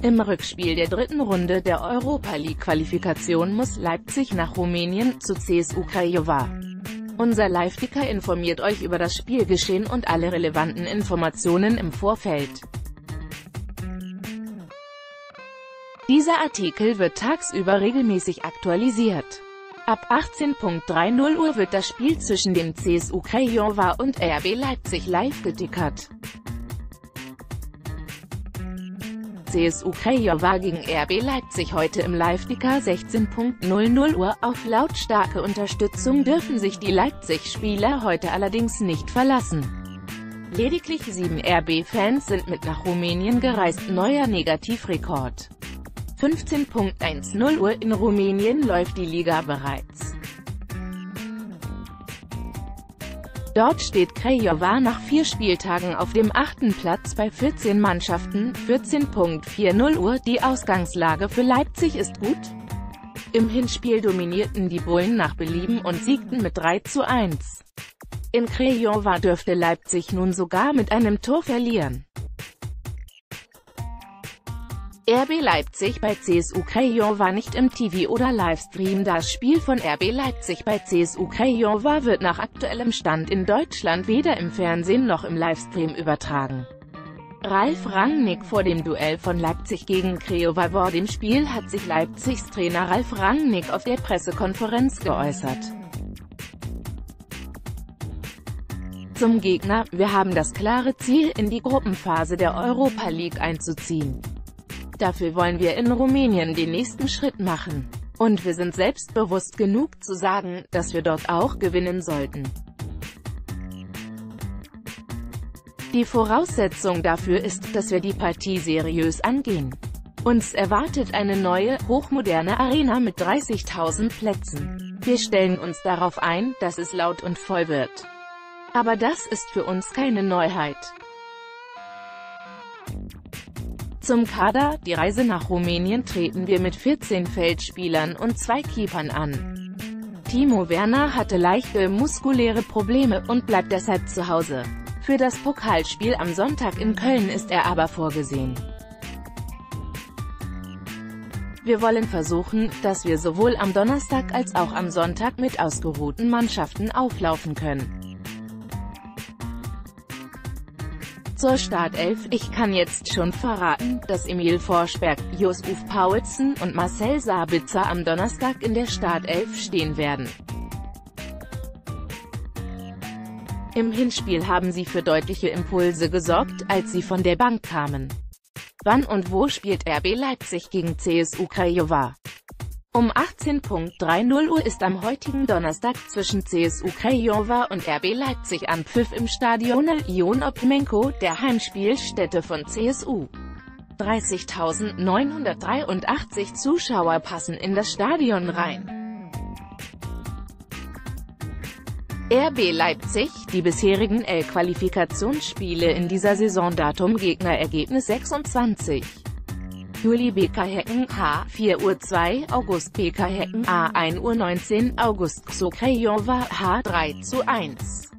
Im Rückspiel der dritten Runde der Europa-League-Qualifikation muss Leipzig nach Rumänien, zu CSU Craiova. Unser Live-Ticker informiert euch über das Spielgeschehen und alle relevanten Informationen im Vorfeld. Dieser Artikel wird tagsüber regelmäßig aktualisiert. Ab 18:30 Uhr wird das Spiel zwischen dem CSU Craiova und RB Leipzig live getickert. CSU Craiova gegen RB Leipzig heute im Live-Ticker 16:00 Uhr. Auf lautstarke Unterstützung dürfen sich die Leipzig-Spieler heute allerdings nicht verlassen. Lediglich 7 RB-Fans sind mit nach Rumänien gereist. Neuer Negativrekord. 15:10 Uhr in Rumänien läuft die Liga bereits. Dort steht Craiova nach 4 Spieltagen auf dem 8. Platz bei 14 Mannschaften. 14:40 Uhr. Die Ausgangslage für Leipzig ist gut. Im Hinspiel dominierten die Bullen nach Belieben und siegten mit 3:1. In Craiova dürfte Leipzig nun sogar mit einem Tor verlieren. RB Leipzig bei CSU Craiova nicht im TV oder Livestream. Das Spiel von RB Leipzig bei CSU Craiova wird nach aktuellem Stand in Deutschland weder im Fernsehen noch im Livestream übertragen. Ralf Rangnick vor dem Duell von Leipzig gegen Craiova. Vor dem Spiel hat sich Leipzigs Trainer Ralf Rangnick auf der Pressekonferenz geäußert. Zum Gegner: Wir haben das klare Ziel, in die Gruppenphase der Europa League einzuziehen. Dafür wollen wir in Rumänien den nächsten Schritt machen. Und wir sind selbstbewusst genug zu sagen, dass wir dort auch gewinnen sollten. Die Voraussetzung dafür ist, dass wir die Partie seriös angehen. Uns erwartet eine neue, hochmoderne Arena mit 30.000 Plätzen. Wir stellen uns darauf ein, dass es laut und voll wird. Aber das ist für uns keine Neuheit. Zum Kader: Die Reise nach Rumänien treten wir mit 14 Feldspielern und 2 Keepern an. Timo Werner hatte leichte muskuläre Probleme und bleibt deshalb zu Hause. Für das Pokalspiel am Sonntag in Köln ist er aber vorgesehen. Wir wollen versuchen, dass wir sowohl am Donnerstag als auch am Sonntag mit ausgeruhten Mannschaften auflaufen können. Zur Startelf: Ich kann jetzt schon verraten, dass Emil Forsberg, Jusuf Paulsen und Marcel Sabitzer am Donnerstag in der Startelf stehen werden. Im Hinspiel haben sie für deutliche Impulse gesorgt, als sie von der Bank kamen. Wann und wo spielt RB Leipzig gegen CSU Craiova? Um 18:30 Uhr ist am heutigen Donnerstag zwischen CSU Craiova und RB Leipzig Anpfiff im Stadion Ion Opmenko, der Heimspielstätte von CSU. 30.983 Zuschauer passen in das Stadion rein. RB Leipzig, die bisherigen Qualifikationsspiele in dieser Saison. Datum: Gegnerergebnis 26. Juli: BK Häcken H. 4:02 August BK Häcken A. 1:19 August XO Craiova H. 3:1